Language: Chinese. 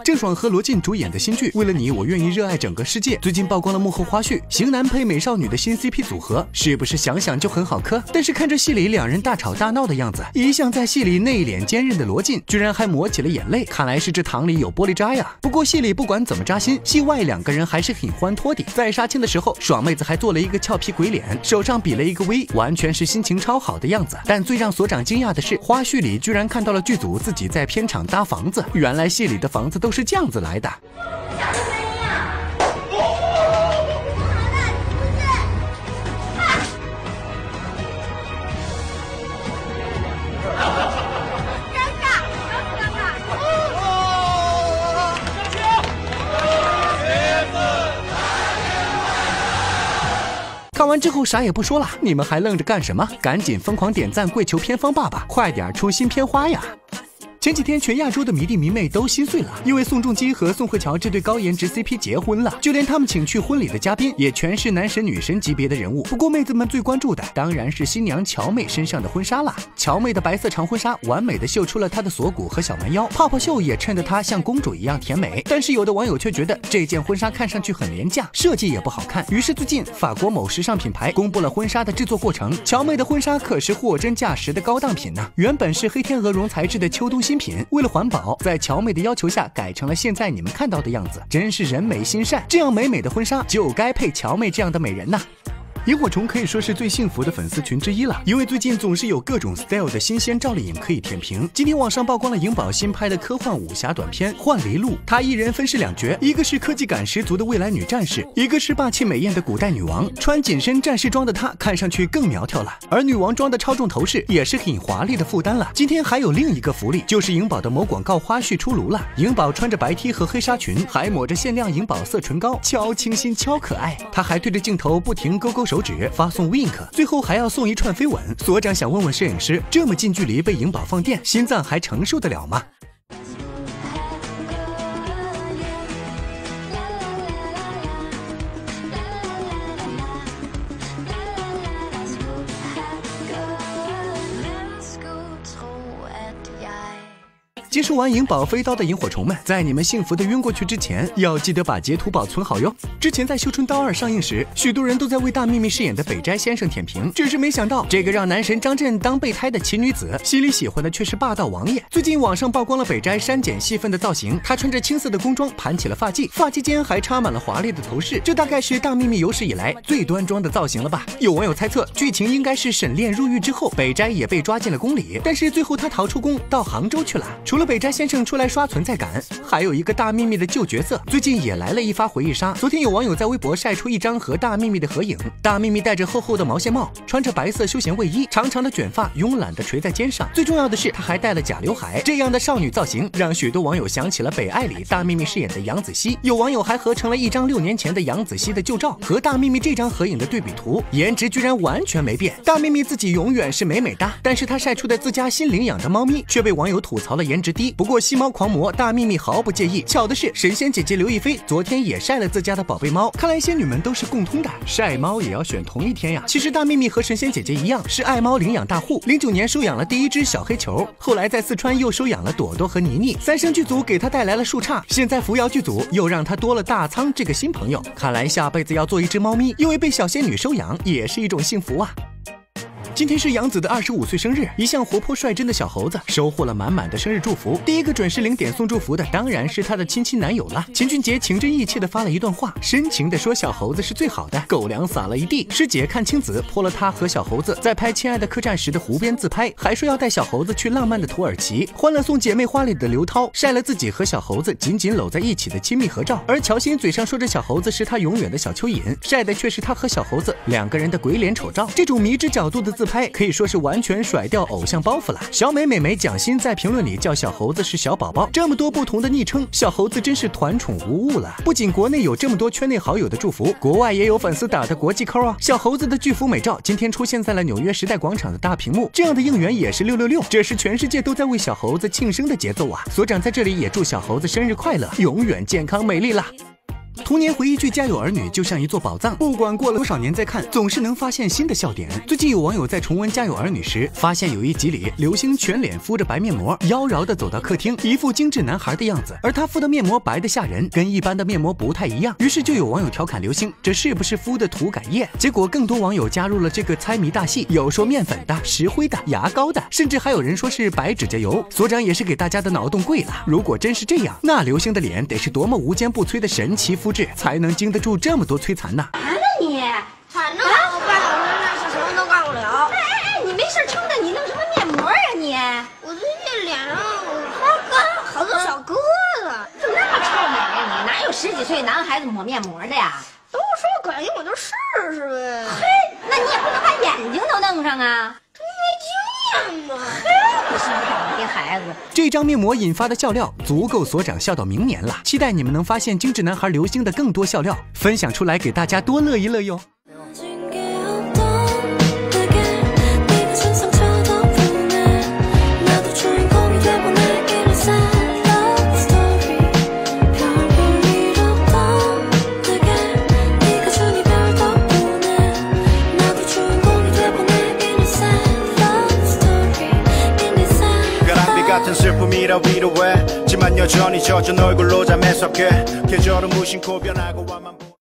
郑爽和罗晋主演的新剧《为了你，我愿意热爱整个世界》最近曝光了幕后花絮，型男配美少女的新 CP 组合，是不是想想就很好磕？但是看着戏里两人大吵大闹的样子，一向在戏里内敛坚韧的罗晋，居然还抹起了眼泪，看来是这糖里有玻璃渣呀。不过戏里不管怎么扎心，戏外两个人还是很欢脱的。在杀青的时候，爽妹子还做了一个俏皮鬼脸，手上比了一个 V， 完全是心情超好的样子。但最让所长惊讶的是，花絮里居然看到了剧组自己在片场搭房子，原来戏里的房子都是这样子来的。看完之后啥也不说了，你们还愣着干什么？赶紧疯狂点赞跪求片方爸爸，快点出新片花呀！前几天全亚洲的迷弟迷妹都心碎了，因为宋仲基和宋慧乔这对高颜值 CP 结婚了，就连他们请去婚礼的嘉宾也全是男神女神级别的人物。不过妹子们最关注的当然是新娘乔妹身上的婚纱了。乔妹的白色长婚纱完美的秀出了她的锁骨和小蛮腰，泡泡袖也衬得她像公主一样甜美。但是有的网友却觉得这件婚纱看上去很廉价，设计也不好看。于是最近法国某时尚品牌公布了婚纱的制作过程，乔妹的婚纱可是货真价实的高档品呢。原本是黑天鹅绒材质的秋冬新品，为了环保，在乔妹的要求下改成了现在你们看到的样子，真是人美心善。这样美美的婚纱就该配乔妹这样的美人呐。萤火虫可以说是最幸福的粉丝群之一了，因为最近总是有各种 style 的新鲜照丽颖可以舔屏。今天网上曝光了颖宝新拍的科幻武侠短片《幻离录》，她一人分饰两角，一个是科技感十足的未来女战士，一个是霸气美艳的古代女王。穿紧身战士装的她看上去更苗条了，而女王装的超重头饰也是很华丽的负担了。今天还有另一个福利，就是颖宝的某广告花絮出炉了。颖宝穿着白 T 和黑纱裙，还抹着限量颖宝色唇膏，超清新超可爱。她还对着镜头不停勾勾手指发送 wink， 最后还要送一串飞吻。所长想问问摄影师，这么近距离被颖宝放电，心脏还承受得了吗？接受完颖宝飞刀的萤火虫们，在你们幸福的晕过去之前，要记得把截图保存好哟。之前在《绣春刀2》上映时，许多人都在为大幂幂饰演的北斋先生舔屏，只是没想到这个让男神张震当备胎的奇女子，心里喜欢的却是霸道王爷。最近网上曝光了北斋删减戏份的造型，他穿着青色的工装，盘起了发髻，发髻间还插满了华丽的头饰，这大概是大幂幂有史以来最端庄的造型了吧？有网友猜测，剧情应该是沈炼入狱之后，北斋也被抓进了宫里，但是最后他逃出宫，到杭州去了。除了北斋先生出来刷存在感，还有一个大幂幂的旧角色，最近也来了一发回忆杀。昨天有网友在微博晒出一张和大幂幂的合影，大幂幂戴着厚厚的毛线帽，穿着白色休闲卫衣，长长的卷发慵懒的垂在肩上，最重要的是她还戴了假刘海，这样的少女造型让许多网友想起了《北爱》里大幂幂饰演的杨子熙。有网友还合成了一张6年前的杨子熙的旧照和大幂幂这张合影的对比图，颜值居然完全没变。大幂幂自己永远是美美哒，但是她晒出的自家新领养的猫咪却被网友吐槽了颜值低。不过吸猫狂魔大幂幂毫不介意。巧的是，神仙姐姐刘亦菲昨天也晒了自家的宝贝猫，看来仙女们都是共通的，晒猫也要选同一天呀。其实大幂幂和神仙姐姐一样，是爱猫领养大户。09年收养了第一只小黑球，后来在四川又收养了朵朵和妮妮。三生剧组给她带来了树杈，现在扶摇剧组又让她多了大仓这个新朋友。看来下辈子要做一只猫咪，因为被小仙女收养也是一种幸福啊。今天是杨紫的25岁生日，一向活泼率真的小猴子收获了满满的生日祝福。第一个准时0点送祝福的当然是他的亲男友了。秦俊杰情真意切的发了一段话，深情的说小猴子是最好的，狗粮撒了一地。师姐看青子泼了他和小猴子在拍《亲爱的客栈》时的湖边自拍，还说要带小猴子去浪漫的土耳其。欢乐颂姐妹花里的刘涛晒了自己和小猴子紧紧搂在一起的亲密合照，而乔欣嘴上说着小猴子是他永远的小蚯蚓，晒的却是他和小猴子两个人的鬼脸丑照。这种迷之角度的自拍可以说是完全甩掉偶像包袱了。小美美蒋欣在评论里叫小猴子是小宝宝，这么多不同的昵称，小猴子真是团宠无误了。不仅国内有这么多圈内好友的祝福，国外也有粉丝打的国际扣啊。小猴子的巨幅美照今天出现在了纽约时代广场的大屏幕，这样的应援也是666，这是全世界都在为小猴子庆生的节奏啊。所长在这里也祝小猴子生日快乐，永远健康美丽啦。 童年回忆剧《家有儿女》就像一座宝藏，不管过了多少年再看，总是能发现新的笑点。最近有网友在重温《家有儿女》时，发现有一集里刘星全脸敷着白面膜，妖娆的走到客厅，一副精致男孩的样子，而他敷的面膜白的吓人，跟一般的面膜不太一样。于是就有网友调侃刘星，这是不是敷的涂改液？结果更多网友加入了这个猜谜大戏，有说面粉的、石灰的、牙膏的，甚至还有人说是白指甲油。所长也是给大家的脑洞跪了。如果真是这样，那刘星的脸得是多么无坚不摧的神奇肤质，才能经得住这么多摧残呢？ 你反正我半小时那是什么都干不了。哎，你没事撑着，你弄什么面膜呀你？我最近脸上发干，好多小疙瘩。怎么那么臭美呀你？哪有10几岁男孩子抹面膜的呀？都说可以，我就试试呗。嘿，那你也不能把眼睛都弄上啊。这没经验嘛。嘿，不是你孩子。 这张面膜引发的笑料足够所长笑到明年了。期待你们能发现精致男孩刘星的更多笑料，分享出来给大家多乐一乐哟。 슬픔이라 위로해 지만 여전히 젖은 얼굴로 잠에 섞여 계절은 무심코 변하고 와만